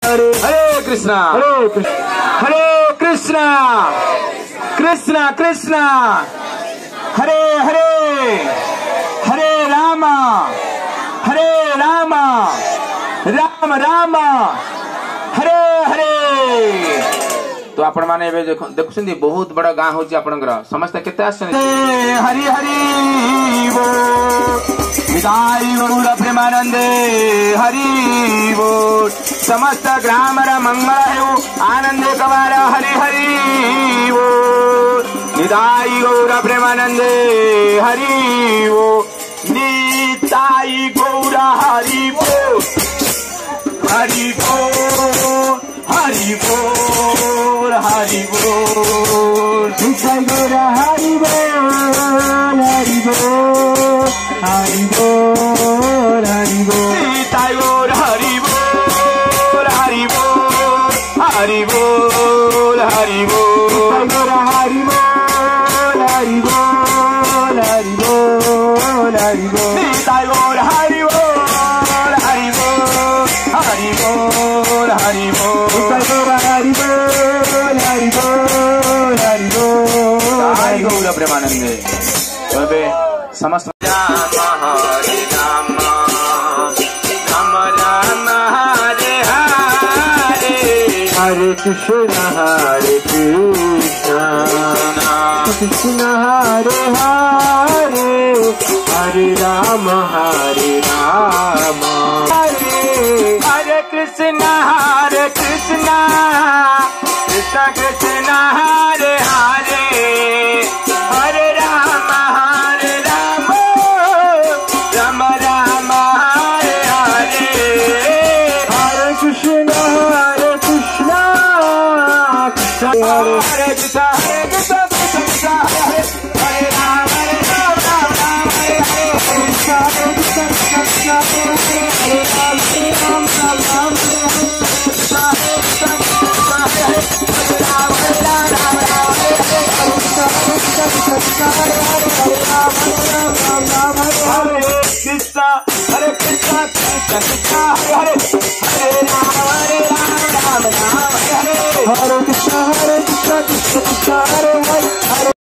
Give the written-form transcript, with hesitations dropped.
हरे कृष्णा हरे कृष्णा कृष्णा कृष्णा हरे हरे हरे राम राम राम हरे हरे। तो आपण माने देखुछंदी बहुत बड़ा गाँ होची आपनकर समस्त केते आछन हरि हरि बोल विदाई गौर प्रेमानंदे हरि बोल समस्त ग्राम मंगल हो आनंद कवार हरि हरि बोल विदाई गौर प्रेमानंदे हरि बोल निताई गौर हरि बोल हरि बोल हरि बोल हरि बोल निताई गौर हरि बोल हरि बोल हरि बोल हरि बोल निताई गौर हरि बोल हरि बोल हरि बोल हरि बोल हरि बोल हरि बोल हरि बोल हरि बोल निताई गौर हरि बोल हरि बोल हरि बोल हरि बोल हरि बोल हरि बोल हरि बोल हरि गौर प्रेमानंदे समस्त हरे राम राम राम हरे हरे हरे कृष्ण कृष्ण हरे हरे हरे राम हरे कृष्ण कृष्ण कृष्ण हरे हरे हरे राम राम राम हरे हरे हरे कृष्ण कृष्ण हरे कृष्ण कृष्ण हरे हरे राम राम हरे हरे हरे कृष्ण कृष्ण हरे राम राम हरे कृष्ण कृष्ण हरे हरे राम राम हरे हरे हरे कृष्ण कृष्ण हरे हरे